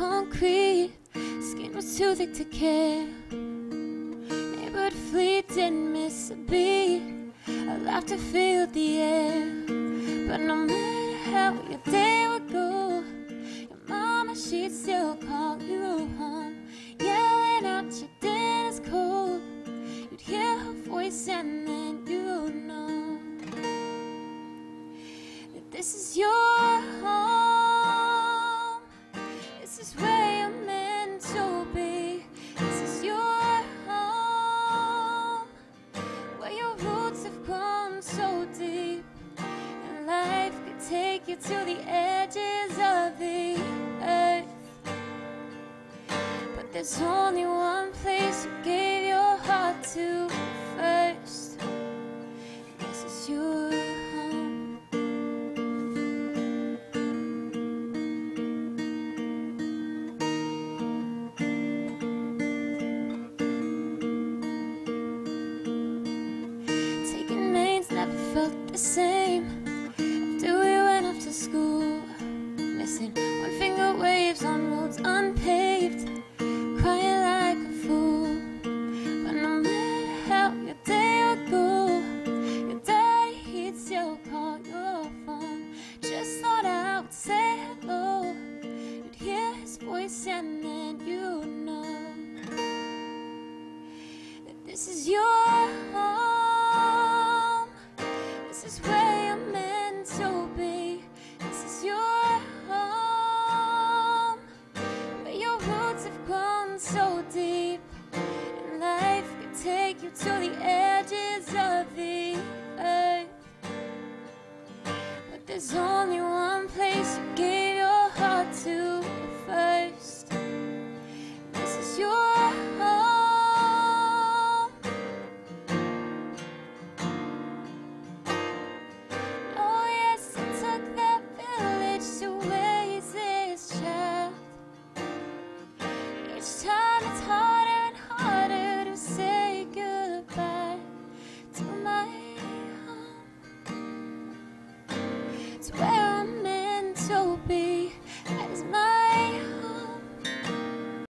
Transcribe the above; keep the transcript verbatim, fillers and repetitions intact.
concrete, skin was too thick to care. Neighborhood fleet, didn't miss a beat. I laughed to feel the air. But no matter how your day would go, your mama, she'd still call you home, yelling out your dinner's cold. You'd hear her voice and then you'd know that this is your home. This is where you're meant to be. This is your home, where your roots have grown so deep, and life could take you to the edges of the earth. But there's only one place you gave your heart to first. This is your home. Taking names never felt the same after we went off to school, missing one finger waves on roads unpaved, crying like a fool. But no matter how your day would go, your daddy, he'd still call your phone. Just thought I would say hello. You'd hear his voice and then you'd know that this is your home. This is where you're meant to be. This is your home, where your roots have grown so deep, and life could take you to the edges of the earth. But there's only